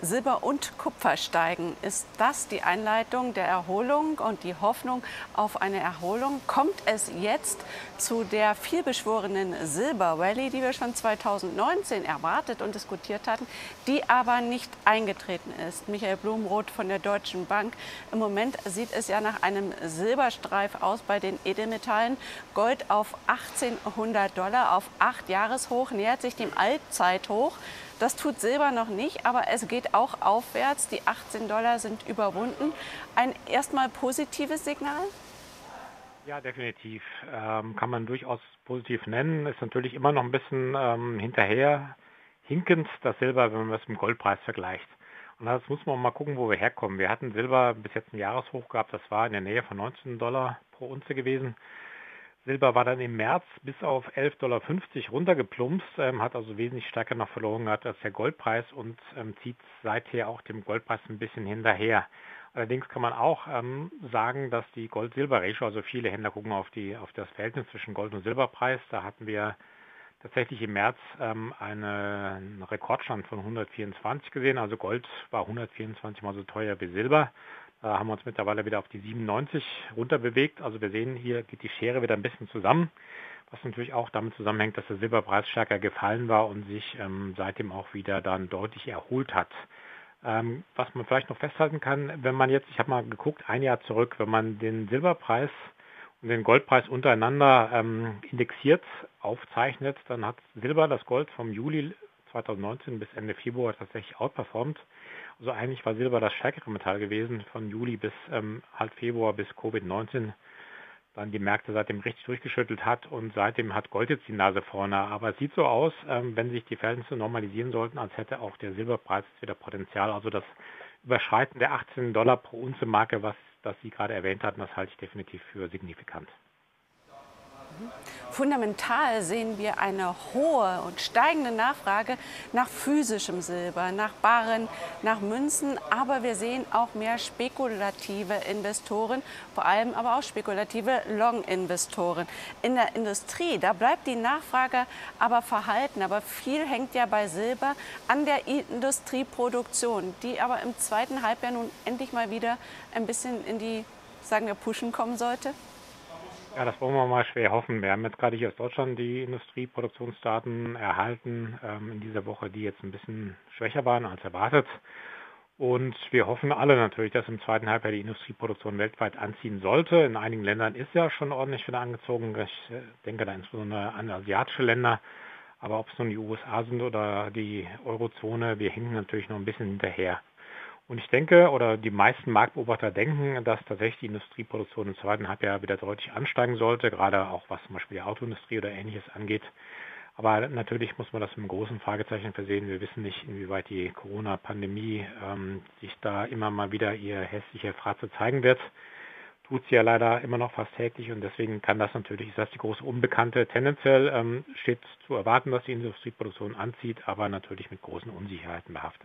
Silber und Kupfer steigen. Ist das die Einleitung der Erholung und die Hoffnung auf eine Erholung? Kommt es jetzt zu der vielbeschworenen Silber-Rallye, die wir schon 2019 erwartet und diskutiert hatten, die aber nicht eingetreten ist? Michael Blumroth von der Deutschen Bank. Im Moment sieht es ja nach einem Silberstreif aus bei den Edelmetallen. Gold auf $1.800 auf 8-Jahreshoch, nähert sich dem Allzeithoch. Das tut Silber noch nicht, aber es geht auch aufwärts. Die $18 sind überwunden. Ein erstmal positives Signal? Ja, definitiv. Kann man durchaus positiv nennen. Ist natürlich immer noch ein bisschen hinterher hinkend, das Silber, wenn man es mit dem Goldpreis vergleicht. Und jetzt muss man mal gucken, wo wir herkommen. Wir hatten Silber bis jetzt ein Jahreshoch gehabt, das war in der Nähe von $19 pro Unze gewesen. Silber war dann im März bis auf $11,50 runtergeplumpst, hat also wesentlich stärker noch verloren gehabt als der Goldpreis und zieht seither auch dem Goldpreis ein bisschen hinterher. Allerdings kann man auch sagen, dass die Gold-Silber-Ratio, also viele Händler gucken auf das Verhältnis zwischen Gold- und Silberpreis, da hatten wir tatsächlich im März einen Rekordstand von 124 gesehen. Also Gold war 124 mal so teuer wie Silber. Da haben wir uns mittlerweile wieder auf die 97 runter bewegt. Also wir sehen, hier geht die Schere wieder ein bisschen zusammen, was natürlich auch damit zusammenhängt, dass der Silberpreis stärker gefallen war und sich seitdem auch wieder dann deutlich erholt hat. Was man vielleicht noch festhalten kann, wenn man jetzt, ich habe mal geguckt, ein Jahr zurück, wenn man den Silberpreis und den Goldpreis untereinander indexiert, aufzeichnet, dann hat Silber das Gold vom Juli 2019 bis Ende Februar tatsächlich outperformt. Also eigentlich war Silber das stärkere Metall gewesen, von Juli bis halt Februar bis Covid-19 dann die Märkte seitdem richtig durchgeschüttelt hat und seitdem hat Gold jetzt die Nase vorne. Aber es sieht so aus, wenn sich die Verhältnisse normalisieren sollten, als hätte auch der Silberpreis jetzt wieder Potenzial. Also das Überschreiten der $18 pro Unze Marke, das Sie gerade erwähnt hatten, das halte ich definitiv für signifikant. Fundamental sehen wir eine hohe und steigende Nachfrage nach physischem Silber, nach Barren, nach Münzen. Aber wir sehen auch mehr spekulative Investoren, vor allem aber auch spekulative Long-Investoren. In der Industrie, da bleibt die Nachfrage aber verhalten. Aber viel hängt ja bei Silber an der Industrieproduktion, die aber im zweiten Halbjahr nun endlich mal wieder ein bisschen in die, sagen wir, Pushen kommen sollte. Ja, das wollen wir mal schwer hoffen. Wir haben jetzt gerade hier aus Deutschland die Industrieproduktionsdaten erhalten in dieser Woche, die jetzt ein bisschen schwächer waren als erwartet. Und wir hoffen alle natürlich, dass im zweiten Halbjahr die Industrieproduktion weltweit anziehen sollte. In einigen Ländern ist ja schon ordentlich wieder angezogen. Ich denke da insbesondere an asiatische Länder. Aber ob es nun die USA sind oder die Eurozone, wir hängen natürlich noch ein bisschen hinterher. Und ich denke, oder die meisten Marktbeobachter denken, dass tatsächlich die Industrieproduktion im zweiten Halbjahr wieder deutlich ansteigen sollte, gerade auch was zum Beispiel die Autoindustrie oder Ähnliches angeht. Aber natürlich muss man das mit einem großen Fragezeichen versehen. Wir wissen nicht, inwieweit die Corona-Pandemie sich da immer mal wieder ihr hässliche Fratze zeigen wird. Tut sie ja leider immer noch fast täglich und deswegen kann das natürlich, ist das die große Unbekannte. Tendenziell steht zu erwarten, dass die Industrieproduktion anzieht, aber natürlich mit großen Unsicherheiten behaftet.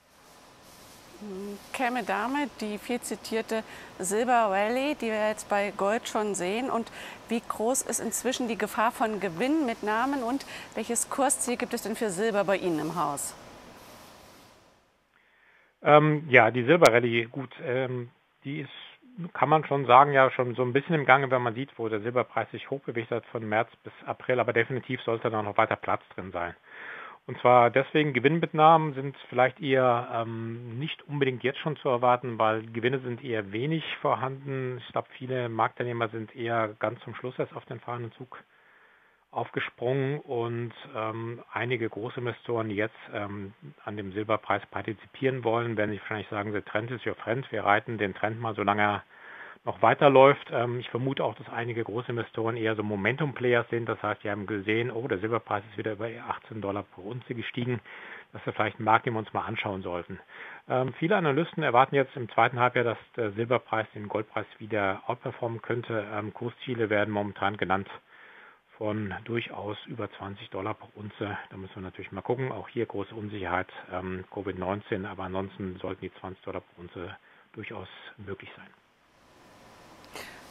Käme damit die viel zitierte Silver Rallye, die wir jetzt bei Gold schon sehen? Und wie groß ist inzwischen die Gefahr von Gewinnmitnahmen und welches Kursziel gibt es denn für Silber bei Ihnen im Haus? Ja, die Silber Rallye, gut, die ist, kann man schon sagen, ja schon so ein bisschen im Gange, wenn man sieht, wo der Silberpreis sich hochbewegt hat von März bis April, aber definitiv sollte da noch weiter Platz drin sein. Und zwar deswegen, Gewinnmitnahmen sind vielleicht eher nicht unbedingt jetzt schon zu erwarten, weil Gewinne sind eher wenig vorhanden. Ich glaube, viele Marktteilnehmer sind eher ganz zum Schluss erst auf den fahrenden Zug aufgesprungen und einige Großinvestoren, die jetzt an dem Silberpreis partizipieren wollen, werden sich wahrscheinlich sagen, der Trend ist your friend, wir reiten den Trend mal, solange er noch weiterläuft. Ich vermute auch, dass einige Großinvestoren eher so Momentum-Players sind. Das heißt, die haben gesehen, oh, der Silberpreis ist wieder über $18 pro Unze gestiegen. Das ist vielleicht ein Markt, den wir uns mal anschauen sollten. Viele Analysten erwarten jetzt im zweiten Halbjahr, dass der Silberpreis den Goldpreis wieder outperformen könnte. Kursziele werden momentan genannt von durchaus über $20 pro Unze. Da müssen wir natürlich mal gucken. Auch hier große Unsicherheit, Covid-19, aber ansonsten sollten die $20 pro Unze durchaus möglich sein.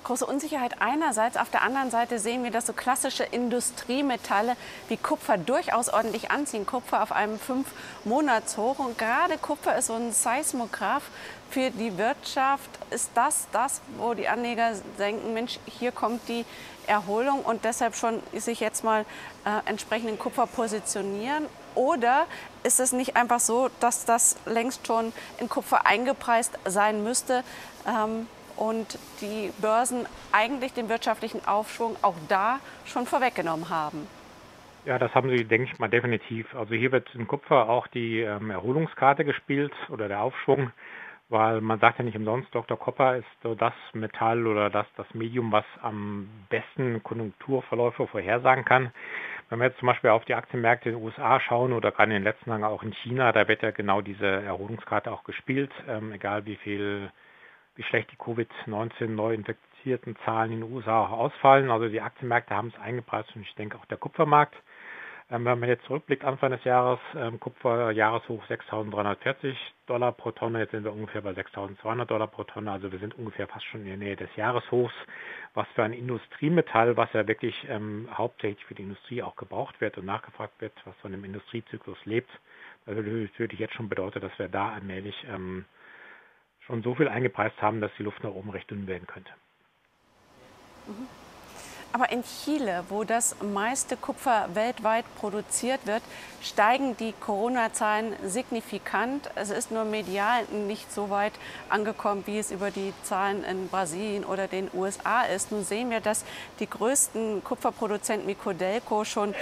große Unsicherheit einerseits. Auf der anderen Seite sehen wir, dass so klassische Industriemetalle wie Kupfer durchaus ordentlich anziehen. Kupfer auf einem 5-Monats-Hoch. Und gerade Kupfer ist so ein Seismograph für die Wirtschaft. Ist das, wo die Anleger denken, Mensch, hier kommt die Erholung und deshalb schon sich jetzt mal entsprechenden Kupfer positionieren? Oder ist es nicht einfach so, dass das längst schon in Kupfer eingepreist sein müsste? Und die Börsen eigentlich den wirtschaftlichen Aufschwung auch da schon vorweggenommen haben? Ja, das haben sie, denke ich mal, definitiv. Also hier wird in Kupfer auch die Erholungskarte gespielt oder der Aufschwung, weil man sagt ja nicht umsonst, Dr. Copper ist so das Metall oder das Medium, was am besten Konjunkturverläufe vorhersagen kann. Wenn wir jetzt zum Beispiel auf die Aktienmärkte in den USA schauen oder gerade in den letzten Tagen auch in China, da wird ja genau diese Erholungskarte auch gespielt, egal wie schlecht die Covid-19 Neuinfizierten Zahlen in den USA auch ausfallen. Also die Aktienmärkte haben es eingepreist und ich denke auch der Kupfermarkt. Wenn man jetzt zurückblickt, Anfang des Jahres, Kupfer Jahreshoch $6.340 pro Tonne, jetzt sind wir ungefähr bei $6.200 pro Tonne, also wir sind ungefähr fast schon in der Nähe des Jahreshochs, was für ein Industriemetall, was ja wirklich hauptsächlich für die Industrie auch gebraucht wird und nachgefragt wird, was von dem Industriezyklus lebt, also natürlich jetzt schon bedeutet, dass wir da allmählich schon so viel eingepreist haben, dass die Luft nach oben recht dünn werden könnte. Aber in Chile, wo das meiste Kupfer weltweit produziert wird, steigen die Corona-Zahlen signifikant. Es ist nur medial nicht so weit angekommen, wie es über die Zahlen in Brasilien oder den USA ist. Nun sehen wir, dass die größten Kupferproduzenten wie Codelco schon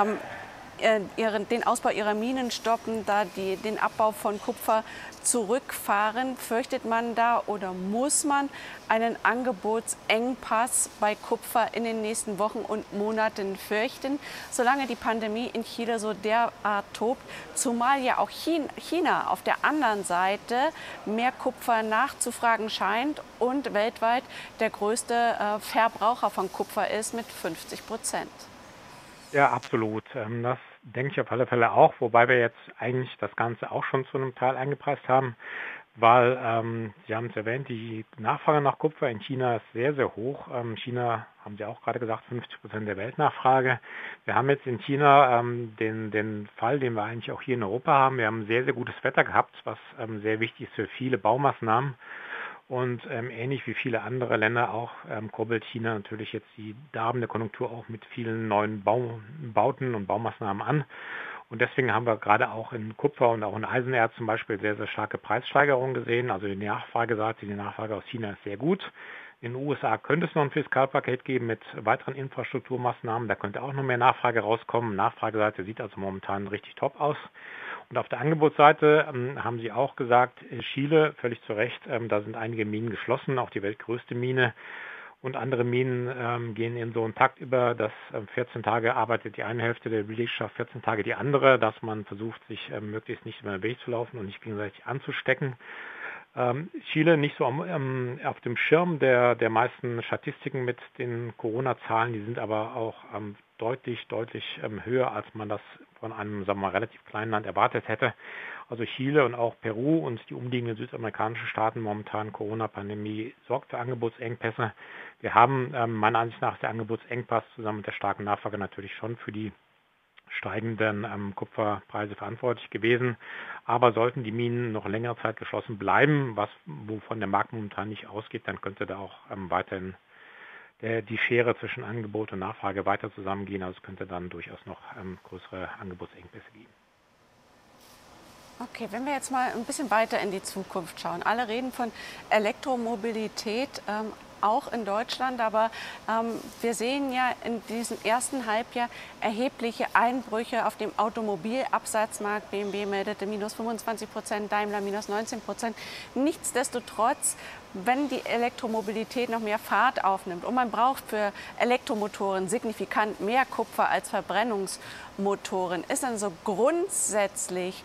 den Ausbau ihrer Minen stoppen, da den Abbau von Kupfer zurückfahren. Fürchtet man da oder muss man einen Angebotsengpass bei Kupfer in den nächsten Wochen und Monaten fürchten, solange die Pandemie in Chile so derart tobt, zumal ja auch China auf der anderen Seite mehr Kupfer nachzufragen scheint und weltweit der größte Verbraucher von Kupfer ist mit 50%. Ja, absolut. Das denke ich auf alle Fälle auch, wobei wir jetzt eigentlich das Ganze auch schon zu einem Teil eingepreist haben, weil, Sie haben es erwähnt, die Nachfrage nach Kupfer in China ist sehr, sehr hoch. China, haben Sie auch gerade gesagt, 50% der Weltnachfrage. Wir haben jetzt in China den Fall, den wir eigentlich auch hier in Europa haben. Wir haben sehr, sehr gutes Wetter gehabt, was sehr wichtig ist für viele Baumaßnahmen. Und ähnlich wie viele andere Länder auch kurbelt China natürlich jetzt die darbende Konjunktur auch mit vielen neuen Bauten und Baumaßnahmen an. Und deswegen haben wir gerade auch in Kupfer und auch in Eisenerz zum Beispiel sehr, sehr starke Preissteigerungen gesehen. Also die Nachfrage aus China ist sehr gut. In den USA könnte es noch ein Fiskalpaket geben mit weiteren Infrastrukturmaßnahmen. Da könnte auch noch mehr Nachfrage rauskommen. Nachfrageseite sieht also momentan richtig top aus. Und auf der Angebotsseite haben Sie auch gesagt, Chile, völlig zu Recht, da sind einige Minen geschlossen, auch die weltgrößte Mine. Und andere Minen gehen in so einen Takt über, dass 14 Tage arbeitet die eine Hälfte der Belegschaft, 14 Tage die andere, dass man versucht, sich möglichst nicht über den Weg zu laufen und nicht gegenseitig anzustecken. Chile nicht so auf dem Schirm der meisten Statistiken mit den Corona-Zahlen, die sind aber auch deutlich höher, als man das von einem, sagen wir mal, relativ kleinen Land erwartet hätte. Also Chile und auch Peru und die umliegenden südamerikanischen Staaten momentan Corona-Pandemie sorgt für Angebotsengpässe. Wir haben meiner Ansicht nach der Angebotsengpass zusammen mit der starken Nachfrage natürlich schon für die steigenden Kupferpreise verantwortlich gewesen. Aber sollten die Minen noch längere Zeit geschlossen bleiben, wovon der Markt momentan nicht ausgeht, dann könnte da auch weiterhin die Schere zwischen Angebot und Nachfrage weiter zusammengehen. Also es könnte dann durchaus noch größere Angebotsengpässe geben. Okay, wenn wir jetzt mal ein bisschen weiter in die Zukunft schauen. Alle reden von Elektromobilität, auch in Deutschland, aber wir sehen ja in diesem ersten Halbjahr erhebliche Einbrüche auf dem Automobilabsatzmarkt. BMW meldete minus 25%, Daimler minus 19%. Nichtsdestotrotz, wenn die Elektromobilität noch mehr Fahrt aufnimmt und man braucht für Elektromotoren signifikant mehr Kupfer als Verbrennungsmotoren, ist dann so grundsätzlich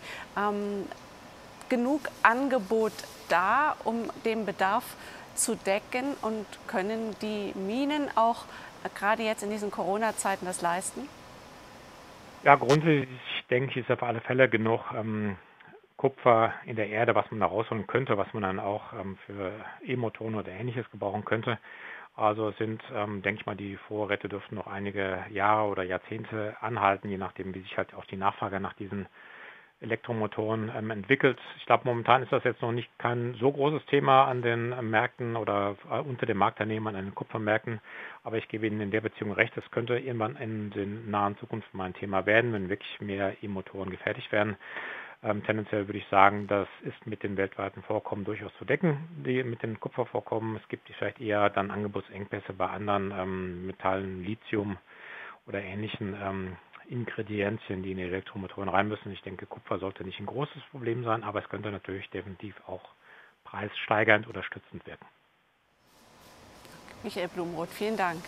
genug Angebot da, um den Bedarf zu decken, und können die Minen auch gerade jetzt in diesen Corona-Zeiten das leisten? Ja, grundsätzlich denke ich, ist auf alle Fälle genug Kupfer in der Erde, was man da rausholen könnte, was man dann auch für E-Motoren oder Ähnliches gebrauchen könnte. Also es sind, denke ich mal, die Vorräte dürften noch einige Jahre oder Jahrzehnte anhalten, je nachdem, wie sich halt auch die Nachfrage nach diesen Elektromotoren entwickelt. Ich glaube, momentan ist das jetzt noch nicht kein so großes Thema an den Märkten oder unter den Marktteilnehmern an den Kupfermärkten. Aber ich gebe Ihnen in der Beziehung recht, es könnte irgendwann in der nahen Zukunft mal ein Thema werden, wenn wirklich mehr E-Motoren gefertigt werden. Tendenziell würde ich sagen, das ist mit den weltweiten Vorkommen durchaus zu decken, die mit den Kupfervorkommen. Es gibt vielleicht eher dann Angebotsengpässe bei anderen Metallen, Lithium oder ähnlichen Ingredienzien, die in die Elektromotoren rein müssen. Ich denke, Kupfer sollte nicht ein großes Problem sein, aber es könnte natürlich definitiv auch preissteigernd oder stützend wirken. Michael Blumroth, vielen Dank.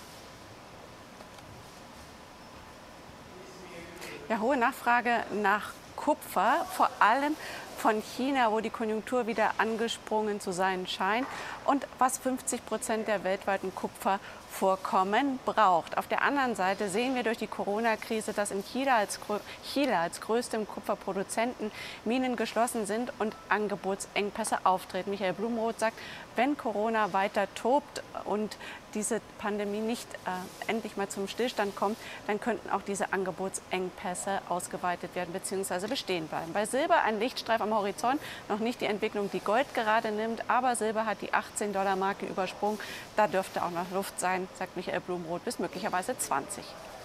Ja, hohe Nachfrage nach Kupfer, vor allem von China, wo die Konjunktur wieder angesprungen zu sein scheint und was 50% der weltweiten Kupfervorkommen braucht. Auf der anderen Seite sehen wir durch die Corona-Krise, dass in Chile als größtem Kupferproduzenten Minen geschlossen sind und Angebotsengpässe auftreten. Michael Blumroth sagt, wenn Corona weiter tobt und diese Pandemie nicht endlich mal zum Stillstand kommt, dann könnten auch diese Angebotsengpässe ausgeweitet werden bzw. bestehen bleiben. Bei Silber ein Lichtstreif am Horizont, noch nicht die Entwicklung, die Gold gerade nimmt, aber Silber hat die 18-Dollar-Marke übersprungen. Da dürfte auch noch Luft sein, sagt Michael Blumroth, bis möglicherweise 20.